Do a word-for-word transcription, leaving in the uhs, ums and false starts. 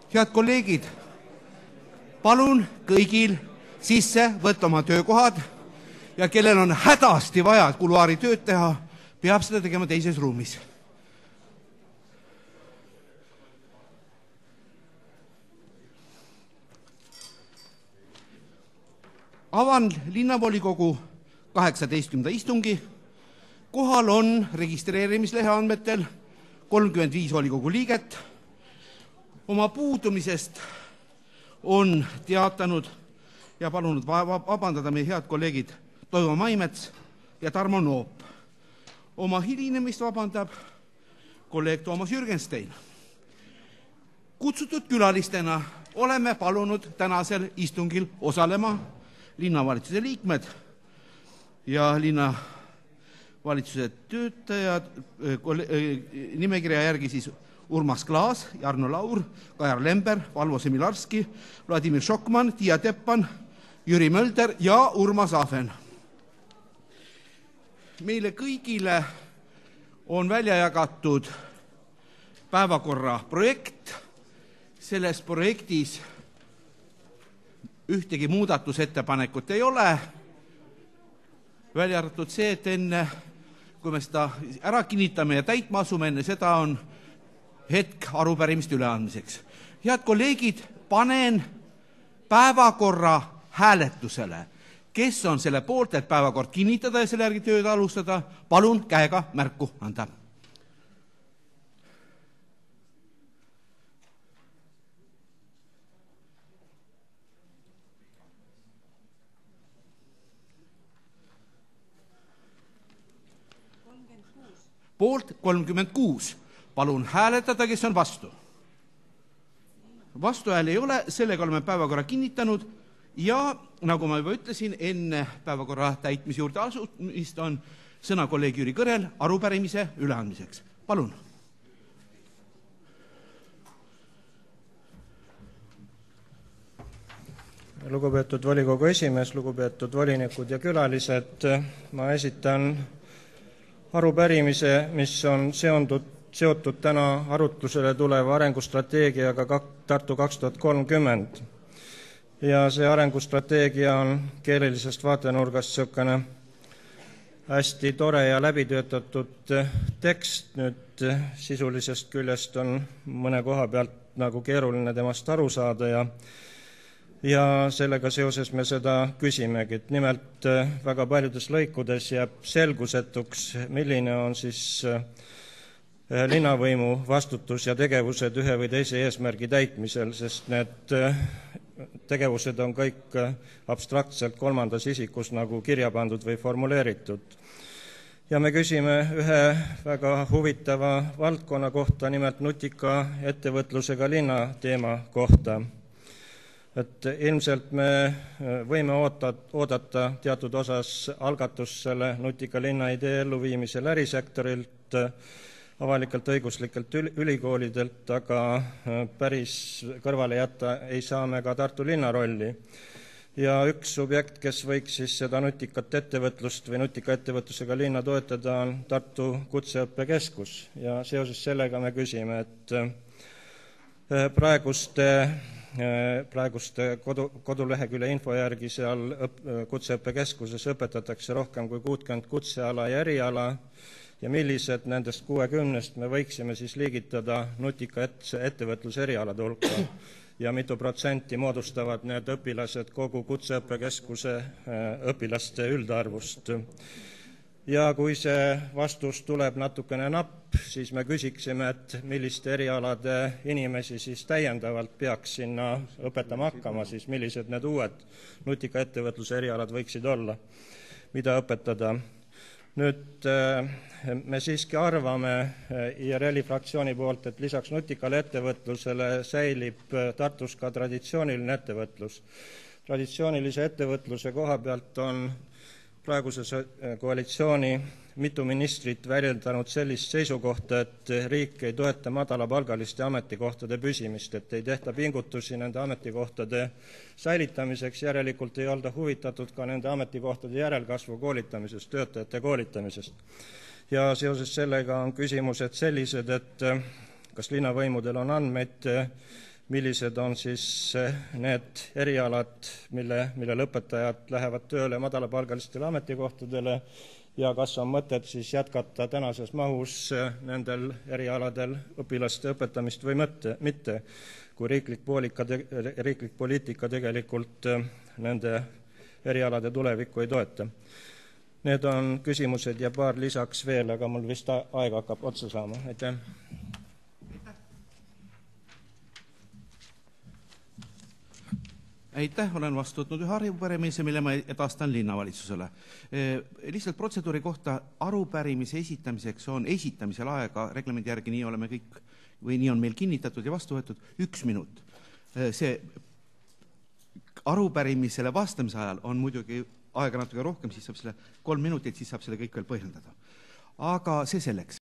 Head kolleegid, palun kõigil sisse võtta oma töökohad ja kellel on hädasti vaja kuluaari tööd teha, peab seda tegema teises ruumis. Avan linnavolikogu kaheksateistkümnenda istungi. Kohal on registreerimislehe andmetel kolmkümmend viis volikogu liiget. Oma puudumisest on teatanud ja palunud vabandada meie head kolleegid Toivo Maimets ja Tarmo Noop. Oma hilinemist vabandab kolleeg Toomas Jürgenstein. Kutsutud külalistena oleme palunud tänasel istungil osalema linnavalitsuse liikmed ja linnavalitsuse töötajad, nimekirja järgi siis Urmas Klaas, Jarno Laur, Kajar Lember, Valvo Semilarski, Vladimir Šokman, Tiia Teppan, Jüri Mölder ja Urmas Ahven. Meile kõigile on välja jagatud päevakorra projekt. Selles projektis ühtegi muudatusettepanekut ei ole. Välja arvatud see, et enne, kui me seda ära kinnitame ja täitma asume, enne seda on hetk arupärimist üleandmiseks. Head kolleegid, panen päevakorra hääletusele. Kes on selle poolt, et päevakord kinnitada ja selle järgi tööd alustada, palun käega märku anda. Poolt kolmkümmend kuus. Palun hääletada, kes on vastu. Vastuhääli ei ole, sellega oleme päevakorra kinnitanud ja nagu ma juba ütlesin, enne päevakorra täitmise juurde asumist on sõna kolleeg Jüri Kõrel arupärimise üleandmiseks. Palun. Lugupeetud volikogu esimees, lugupeetud volinikud ja külalised, ma esitan arupärimise, mis on seondud, seotud täna arutlusele tuleva arengustrateegiaga Tartu kaks tuhat kolmkümmend. Ja see arengustrateegia on keelelisest vaatenurgast selline hästi tore ja läbitöötatud tekst. Nüüd sisulisest küljest on mõne koha pealt nagu keeruline temast aru saada ja Ja sellega seoses me seda küsimegi. Nimelt väga paljudes lõikudes jääb selgusetuks, milline on siis linnavõimu vastutus ja tegevused ühe või teise eesmärgi täitmisel, sest need tegevused on kõik abstraktselt kolmandas isikus nagu kirja pandud või formuleeritud. Ja me küsime ühe väga huvitava valdkonna kohta, nimelt nutika ettevõtlusega linna teema kohta. Et ilmselt me võime oodata teatud osas algatust selle nutika linna idee elluviimisel ärisektorilt, avalikelt õiguslikelt ülikoolidelt, aga päris kõrvale jätta ei saa me ka Tartu linna rolli. Ja üks subjekt, kes võiks siis seda nutikat ettevõtlust või nutika ettevõtlusega linna toetada, on Tartu Kutseõppekeskus. Ja seoses sellega me küsime, et praeguste praeguste kodu, kodulehekülje info järgi seal õp, Kutseõppekeskuses õpetatakse rohkem kui kuuskümmend kutseala ja eriala ja millised nendest kuuekümnest me võiksime siis liigitada nutika ettevõtluse erialade hulka ja mitu protsenti moodustavad need õpilased kogu Kutseõppekeskuse õpilaste üldarvust. Ja kui see vastus tuleb natukene napp, siis me küsiksime, et milliste erialade inimesi siis täiendavalt peaks sinna õpetama hakkama, siis millised need uued nutika ettevõtluse erialad võiksid olla, mida õpetada. Nüüd me siiski arvame I R L-i fraktsiooni poolt, et lisaks nutikale ettevõtlusele säilib Tartus ka traditsiooniline ettevõtlus. Traditsioonilise ettevõtluse koha pealt on praeguse koalitsiooni mitu ministrit väljendanud sellist seisukohta, et riik ei toeta madalapalgaliste ametikohtade püsimist, et ei tehta pingutusi nende ametikohtade säilitamiseks, järelikult ei olda huvitatud ka nende ametikohtade järelkasvu koolitamisest, töötajate koolitamisest. Ja seoses sellega on küsimused sellised, et kas linnavõimudel on andmeid, millised on siis need erialad, mille, mille lõpetajad lähevad tööle madalapalgalistele ametikohtadele ja kas on mõtet siis jätkata tänases mahus nendel erialadel õpilaste õpetamist või mõtte, mitte, kui riiklik, poolika, riiklik poliitika tegelikult nende erialade tulevikku ei toeta. Need on küsimused ja paar lisaks veel, aga mul vist aeg hakkab otsa saama. Aitäh! Aitäh, olen vastu võtnud ühe arupärimise, mille ma edastan linnavalitsusele. Lihtsalt protseduuri kohta arupärimise esitamiseks on esitamisel aega, reglemendi järgi nii oleme kõik, või nii on meil kinnitatud ja vastu võetud, üks minut. See arupärimisele vastamise ajal on muidugi aega natuke rohkem, siis saab selle kolm minutit, siis saab selle kõik veel põhjendada. Aga see selleks.